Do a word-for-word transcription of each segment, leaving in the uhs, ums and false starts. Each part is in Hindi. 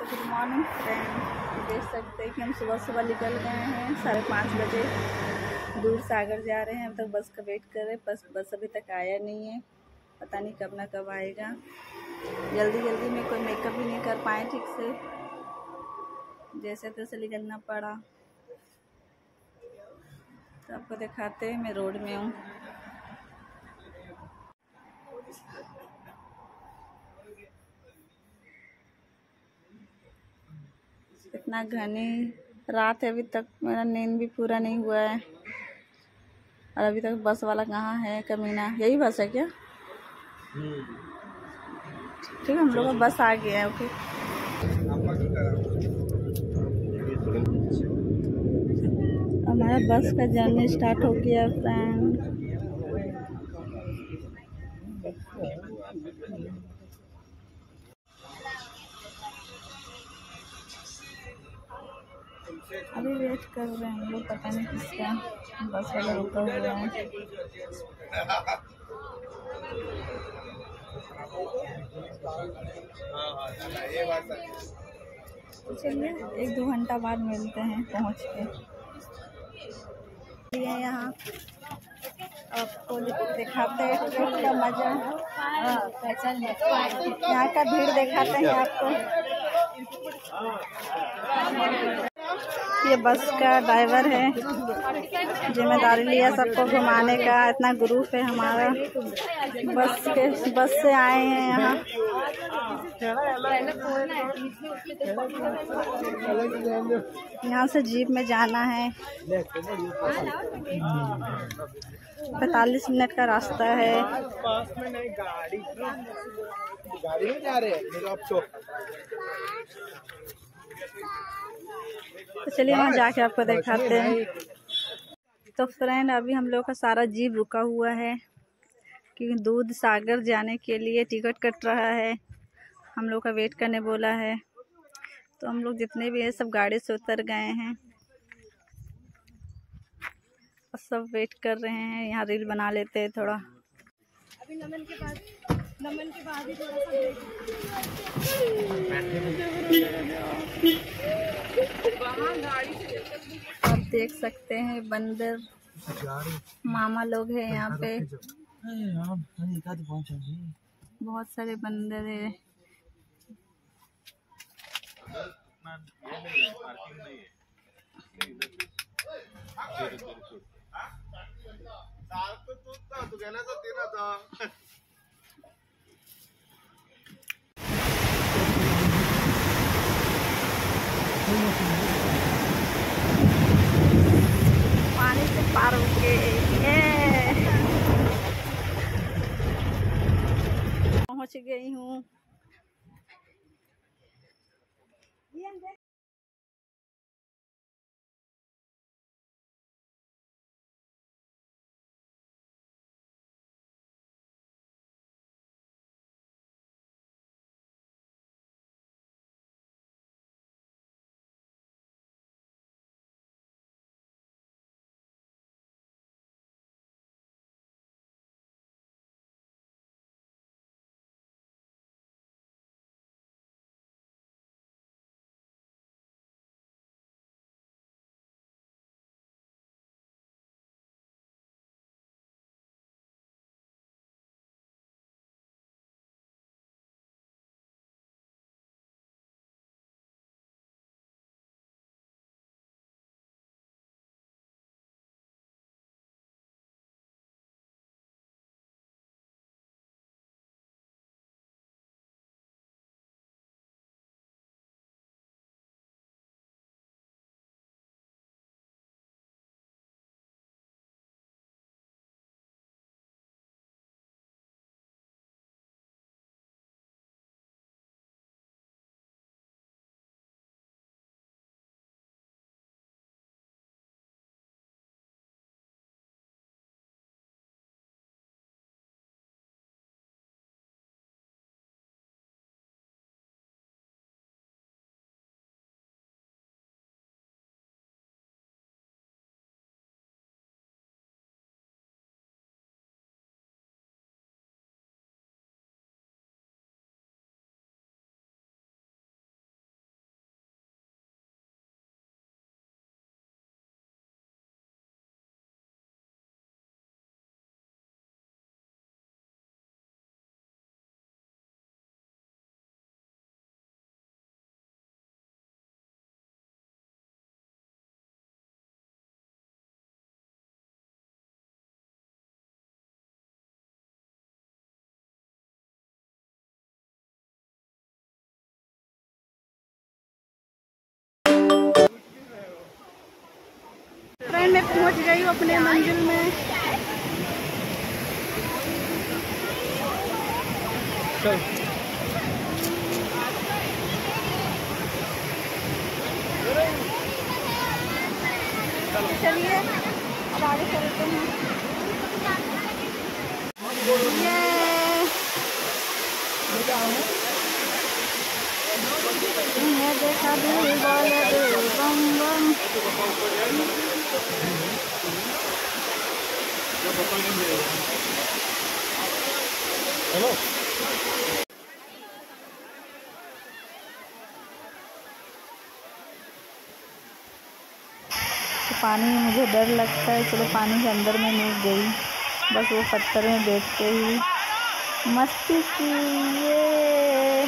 तो गुड मॉर्निंग फ्रेंड, देख सकते हैं कि हम सुबह सुबह निकल गए हैं साढ़े पाँच बजे। दूर सागर जा रहे हैं। अब तक बस का वेट कर रहे हैं, बस बस अभी तक आया नहीं है। पता नहीं कब ना कब आएगा। जल्दी जल्दी में कोई मेकअप भी नहीं कर पाए ठीक से, जैसे तैसे निकलना पड़ा। तो आपको दिखाते हैं, मैं रोड में हूँ। इतना घनी रात है, अभी तक मेरा नींद भी पूरा नहीं हुआ है। और अभी तक बस वाला कहाँ है कमीना? यही बस है क्या? ठीक है, हम लोग का बस आ गया है। ओके, हमारा बस का जर्नी स्टार्ट हो गया फ्रेंड। अभी वेट कर रहे हैं हम लोग, पता नहीं किसका। बस वाला रुका हुआ है। तो चलिए एक दो घंटा बाद मिलते हैं पहुंच के। ये यहाँ आपको दिखाते हैं ट्रिप का मजा। यहाँ का भीड़ दिखाते हैं आपको। ये बस का ड्राइवर है, जिम्मेदारी लिया सबको घुमाने का। इतना ग्रुप है हमारा, बस के बस से आए हैं यहाँ। यहाँ से जीप में जाना है। पैंतालीस मिनट का रास्ता है। पास में नहीं, गाड़ी गाड़ी में जा रहे हैं। तो चलिए वहाँ जाके आपको दिखाते हैं। तो फ्रेंड, अभी हम लोग का सारा जीप रुका हुआ है क्योंकि दूध सागर जाने के लिए टिकट कट रहा है। हम लोग का वेट करने बोला है। तो हम लोग जितने भी हैं सब गाड़ी से उतर गए हैं और सब वेट कर रहे हैं। यहाँ रील बना लेते हैं थोड़ा। अभी नमन के बाद नमन के बाद ही थोड़ा सा आप देख सकते हैं बंदर मामा लोग हैं यहाँ पे। बहुत सारे बंदर है। पानी से पार होके पहुंच गई हूँ। गई हूँ अपने मंजिल में। चलिए अब आगे चलते हैं। ये ये देखा दिल बोले दिल बम बम। हेलो तो पानी में मुझे डर लगता है, चलो पानी के अंदर में नहीं गई, बस वो पत्थर में बैठ के ही मस्ती की। ये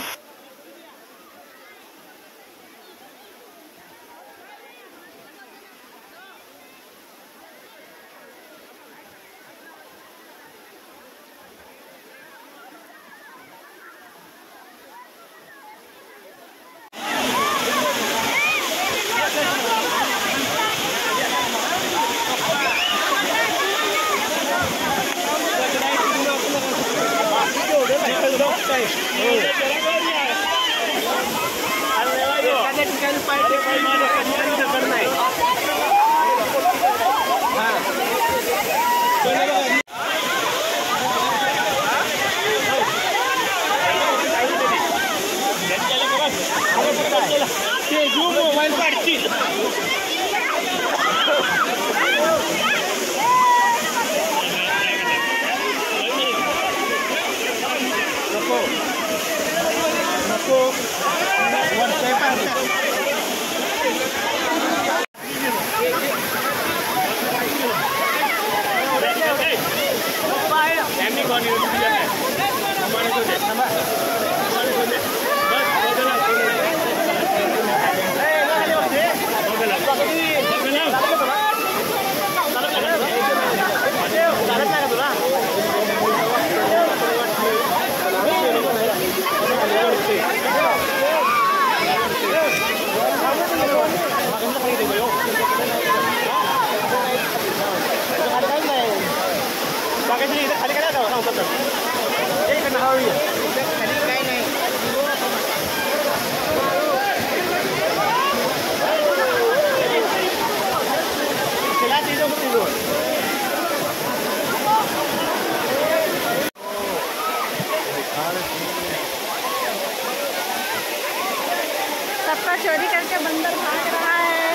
सबका चोरी करके बंदर भाग रहा है।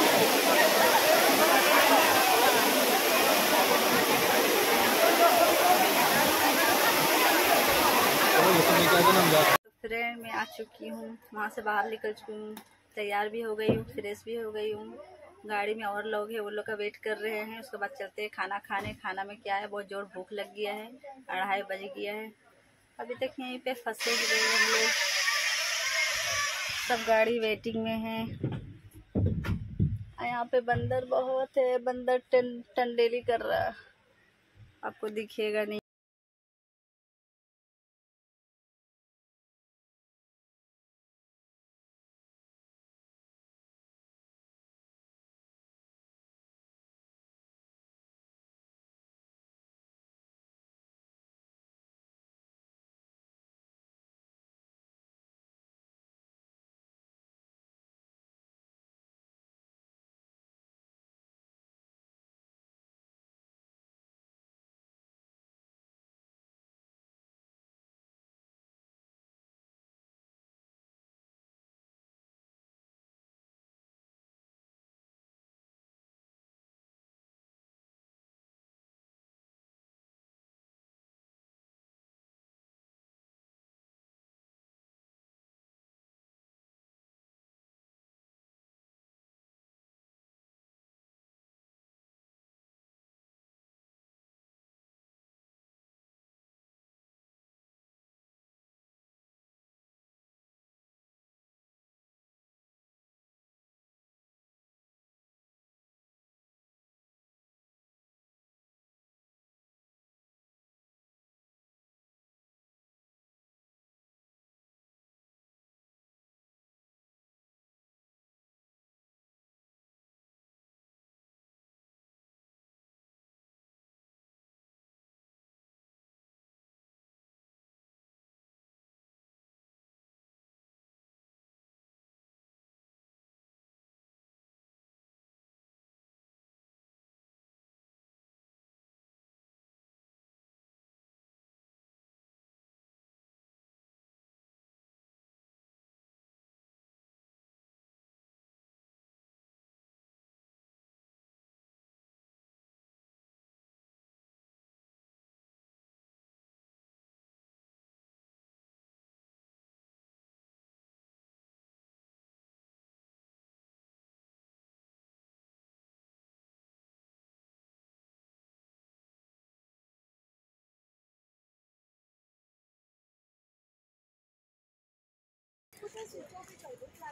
फ्रेंड मैं आ चुकी हूँ, वहाँ से बाहर निकल चुकी हूँ, तैयार भी हो गई हूँ, फ्रेश भी हो गई हूँ। गाड़ी में और लोग हैं, वो लोग का वेट कर रहे हैं। उसके बाद चलते हैं खाना खाने। खाना में क्या है, बहुत जोर भूख लग गया है, अढ़ाई बज गया है। अभी तक यहीं पे फंसे हुए हम लोग, सब गाड़ी वेटिंग में है। यहाँ पे बंदर बहुत है, बंदर टन टंडेली कर रहा है, आपको दिखेगा नहीं।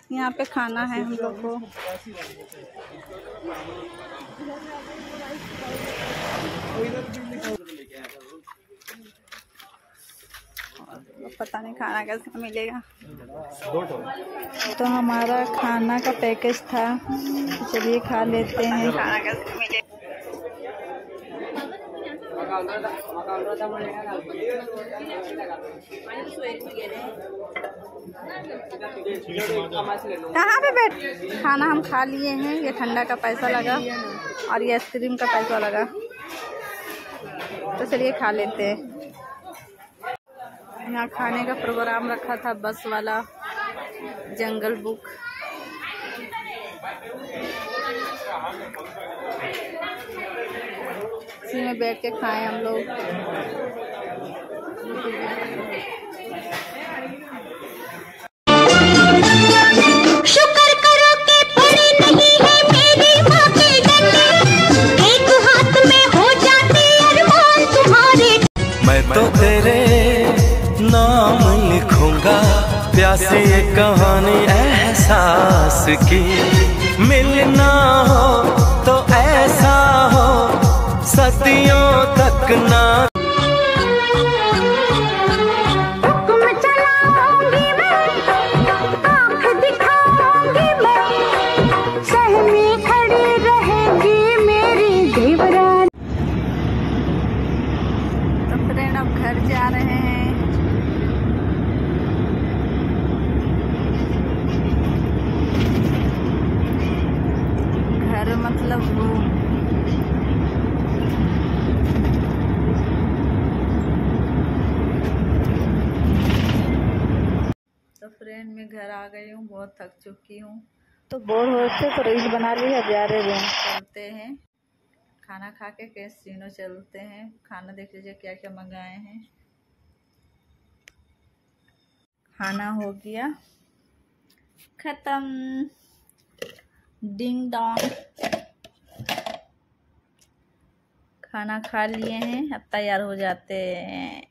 यहाँ पे खाना है हम लोग को। पता नहीं खाना कैसे मिलेगा। तो हमारा खाना का पैकेज था, चलिए खा लेते हैं। खाना कैसे मिलेगा। कहाँ पे बैठ खाना हम खा लिए हैं। ये ठंडा का पैसा लगा और ये आइसक्रीम का पैसा लगा, तो चलिए खा लेते हैं। यहाँ खाने का प्रोग्राम रखा था बस वाला, जंगल बुक। इसी में बैठ के खाएं हम लोग। शुक्र करो कि पड़ी नहीं है मेरी माँ के डंडे, एक हाथ में हो जाते अरमान तुम्हारे। मैं तो तेरे नाम लिखूंगा, प्यासी ये कहानी एहसास की। मिलना हो तो ऐसा हो, सदियों तक ना। हुक्म चलाऊंगी मैं, आँख दिखाऊंगी मैं, सहमी खड़ी रहेगी मेरी देवरानी। तो फ्रेंड अब घर जा रहे हैं। घर मतलब रूम। तो फ्रेंड मैं घर आ गई हूँ, बहुत थक चुकी हूँ। तो बोर हो थे तो रील बना ली। अब जा रहे रूम, चलते हैं खाना खा के कैसीनो चलते हैं। खाना देख लीजिए क्या क्या मंगाए हैं। खाना हो गया खत्म, डिंग डोंग। खाना खा लिए हैं, अब तैयार हो जाते हैं।